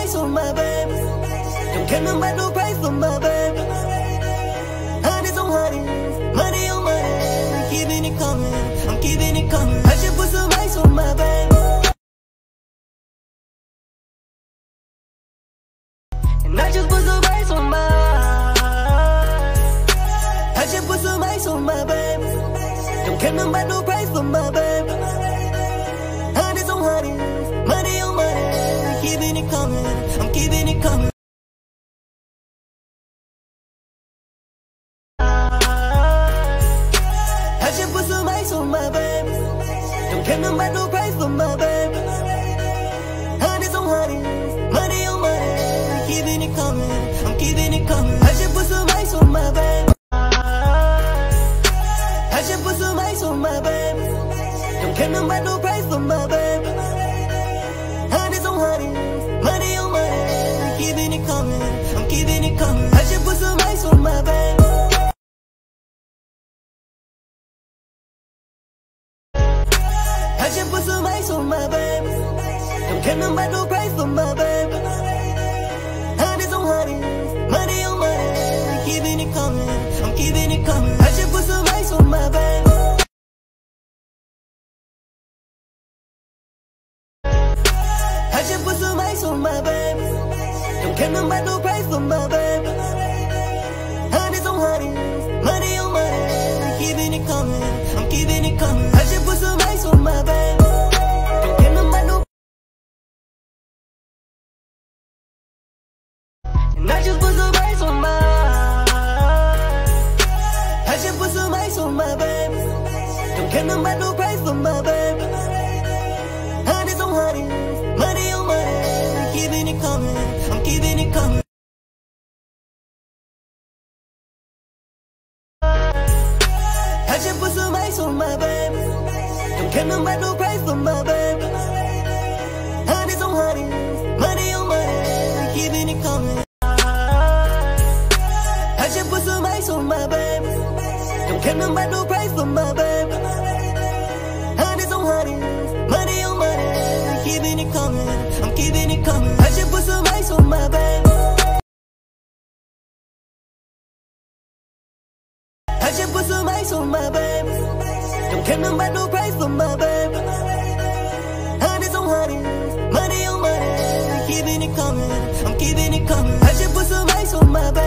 ice on my baby. Don't care nothing about no price for my baby. Honey's on honey, money on money. I'm keeping it coming, I'm keeping it coming. I should put some ice on my baby. And I just put some ice on my. I should put some ice on my baby. Don't care nothing about no price for my baby. Honey's on honey, money on money. I'm keeping it coming, I'm keeping it coming. I should put some ice on my baby. Don't care nothing about no price for my baby. Honey's on honey, money on money. I'm keeping it coming, I'm keeping it coming. I should put some ice on my baby. I should put some ice on my baby. Don't care nothing about no price for my baby. Honey's on honey, money on money. I'm keeping it coming, I'm keeping it coming. I should put some ice on my baby. I should put some ice on my baby. Don't care nothing about no price for my baby. Honey's on honey, money on money. I'm keeping it coming, I'm keeping it coming. I should put some ice on my baby. I should put some ice on my baby. Don't care nothing about no price for my baby. Honey's on honey, money on money. I'm keeping it coming, I'm keeping it coming. I should put some ice on my baby. Don't care nothing about no. And I just put some ice on my. I should put some ice on my baby. Don't care nothing about no price for my baby. Honey's on honey, money on money. I'm keeping it coming, I'm keeping it coming. I should put some ice on my baby. Don't care nothing about no price for my baby. Honey's on honey, money on money. I'm keeping it coming. I should put some ice on my baby. Don't care nothing about no price for my baby. Honey's on honey, money on money. I'm keeping it coming, I'm keeping it coming. I should put some ice on my baby. I should put some ice on my baby. Don't care nothing about no price for my baby. Honey's on honey, money on money. I'm keeping it coming, I'm keeping it coming. I should put some ice on my baby.